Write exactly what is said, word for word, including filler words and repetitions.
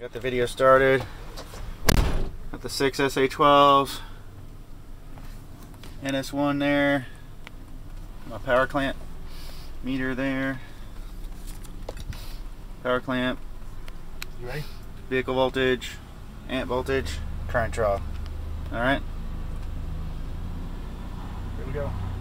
Got the video started. Got the six S A twelves. N S one there. My power clamp meter there. Power clamp. You ready? Vehicle voltage, amp voltage, current draw. Alright? Here we go.